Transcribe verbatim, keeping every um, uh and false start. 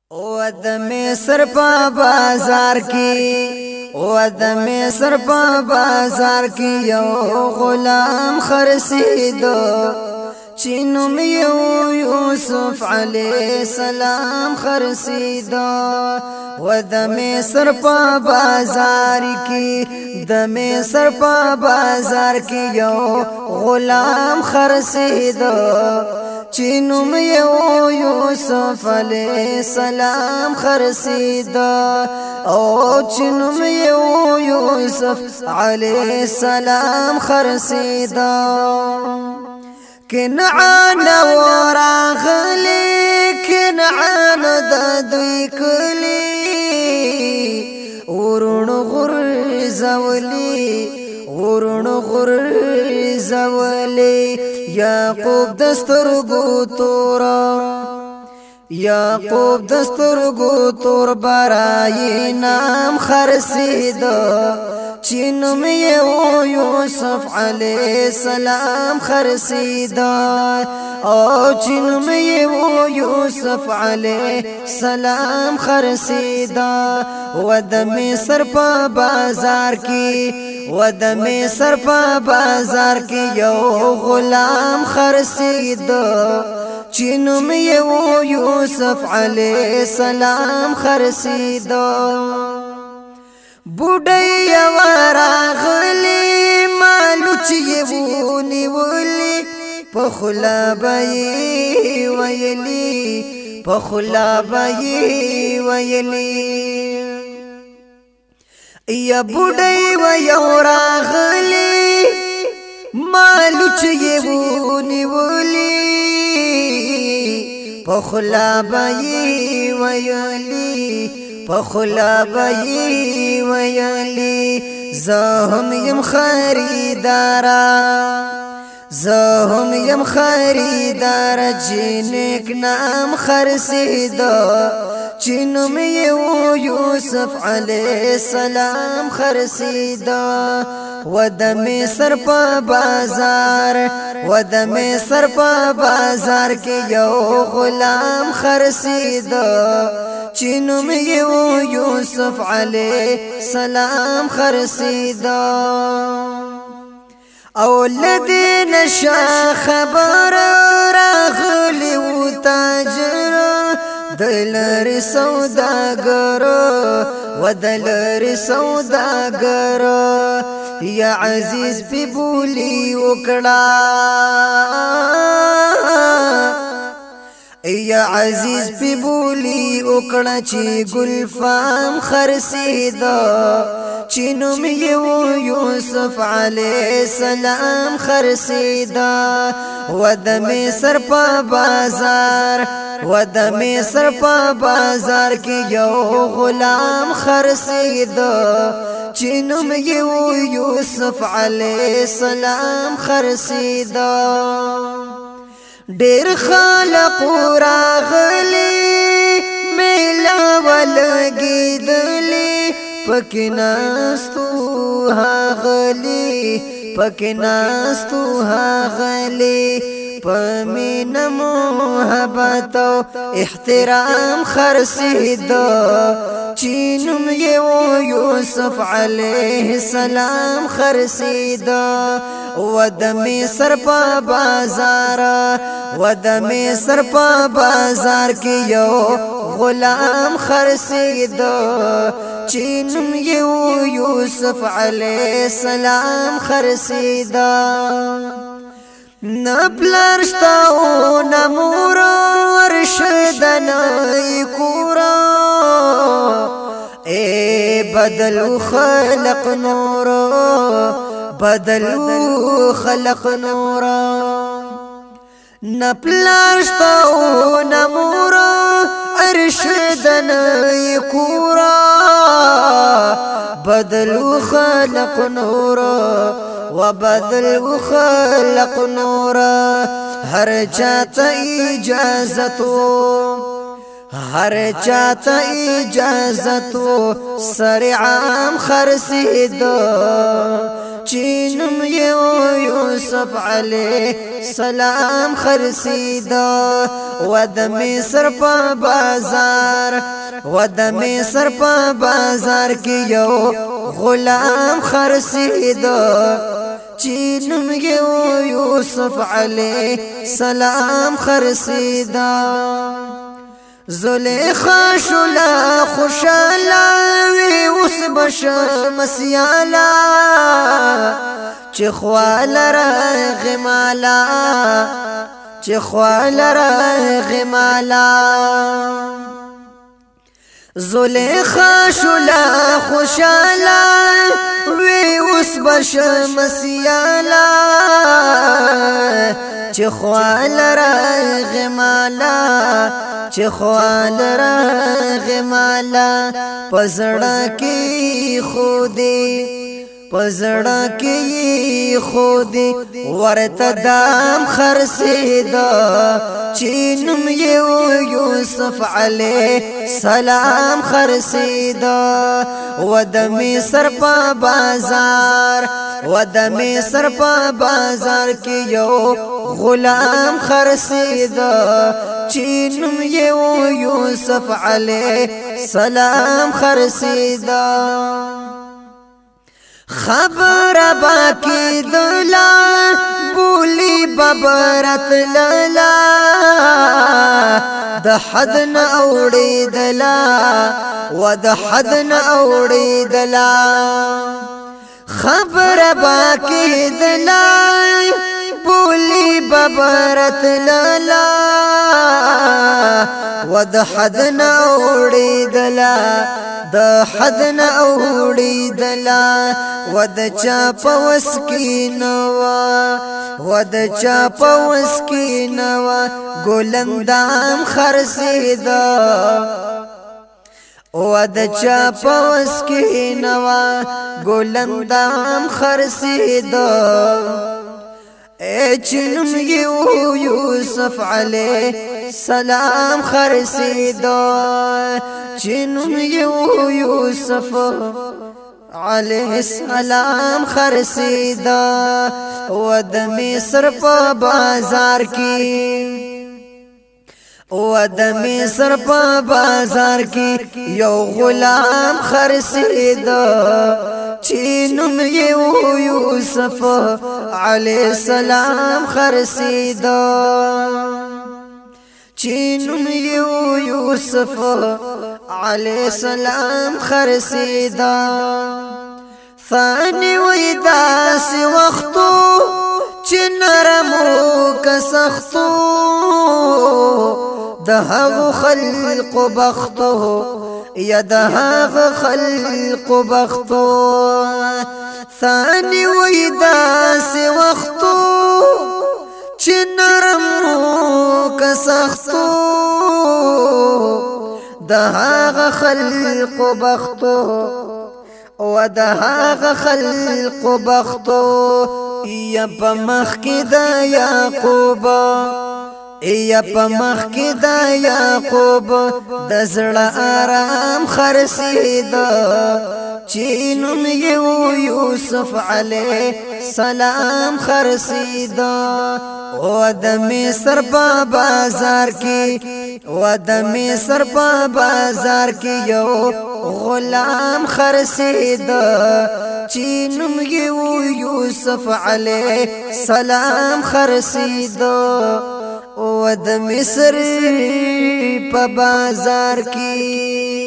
او د مصر په بازار کې او د مصر په بازار کې یو غلام خرسیدو چینم یو یوسف علیہ السلام خرسیدو و د مصر په بازار کې د مصر په بازار کې یو غلام خرسیدو چینم یو یوسف علیہ السلام خرسیدا او چینم یو یوسف علیہ السلام خرسیدا کنعان وراغلی کنعان د دوی کلی ورون غرزولی ورون غرزولی یعقوب دسترگو تورا یعقوب دسترگو تور برای نام خرسیدا چینم یو یوسف علیہ السلام خرسیدا او چینم یو یوسف علیہ السلام خرسیدا و د مصر په بازار کې و د مصر په بازار کې یو غلام خرسیدا چینم یو یوسف علیہ السلام خرسیدا بوډۍ وراغلی مالو چې ونی ولی په خلا بای ویلی په خلا بای ویلی یا بوډۍ و یو راغلی مالو چې ونی ولی په خلا بای ویلی پخلا بئی ویلی زهم یم خریدارا زهم یم خریدارا جنک نام خرسیدا چینم یو یوسف علیہ السلام خرسیدا و د مصر په بازار و د مصر په بازار کې یو غلام خرسیدا چینم یو یوسف علیہ السلام خرسیدا او لدین شا خبر راغلی و تاجر دلر سوداگر و دلر سوداگر یا عزیز پی بولی وکڑا یا عزیز پی بولی اکڑا چی گلفام خرسیدا چینم یو یوسف علیہ السلام خرسیدا و د مصر په بازار و د مصر په بازار کې یو غلام خرسیدا چینم یو یوسف علیہ السلام خرسیدا ډیر خلق راغلی میلا ولګیدلی پکناستو هاغلی پکناستو هاغلی پمین محبت او احترام خرسیدا چینم یو یوسف علیہ السلام خرسیدا و د مصر په بازار و د مصر په بازار کې یو غلام خرسیدا چینم یو یوسف علیہ السلام خرسیدا نپلرشتا او نمور ورشدنای کورا اے بدلو خلق نورا بدلو خلق نورا نپلرشتا او نمور ارشدنای کورا بدلو خلق نورا وبدل خلق نورا هر چاته اجازتو هر چاته اجازتو سرعام خرسیدا چینم یو یوسف علیہ السلام خرسیدا و د مصر په بازار و د مصر په بازار کې یو غلام خرڅید چې نوم یې یوسف علیه السلام خرڅید زلیخا شولا خوشالا وی اوس بشم سیالا چې خوال راغ مالا چې خوال راغ مالا زلیخا شولا خوشالا وی اوس بشم سیالا چې خوال راغ مالا چې خوال راغ مالا پزړه کې خودي پزړه کې خودي ورته دام خرڅید چې نوم یې یوسف علیه السلام خرڅید و د مصر په بازار و د مصر په بازار کې یو غلام خرڅید چې نوم یې یوسف علیه السلام خرڅید خبر باکی دلا بولی ببرت للا د حد نه اوړې دلا و د حد نه اوړې دلا خبر باکی دلا بولی ببرت للا و د حد نه اوړې دلا د حد نه اوړې دلا و د چا په وس کې نوا و د چا په وس کې نوا ګلندام خرڅید و د چا په وس کې نوا ګلندام خرڅید اے چنم یو یوسف علیه السلام خرڅید چنم یو یوسف علیه السلام خرڅید و د مصر په بازار کې و د مصر په بازار کې یو غلام خرڅید چې نوم یې یوسف علیه السلام خرڅید چې نوم یې یوسف علیه السلام خرڅید ثانی وی داسې وختو چې نرمو که سختو د هغو خلقو بختو یا د هغه خلقو بختو ثانی وی داسې وختو چې نرمو که سختو د هغه خلقو بختو و د هغه خلقو بختو یا په مخ کې د یعقوب یا په مخ کې د یعقوب د زړه آرام خرڅید چې نوم یې یوسف علیه السلام خرڅید و د مصر په بازار کې و د مصر په بازار کې یو غلام خرڅید چې نوم یې یوسف علیه السلام خرڅید و د مصر په بازار کې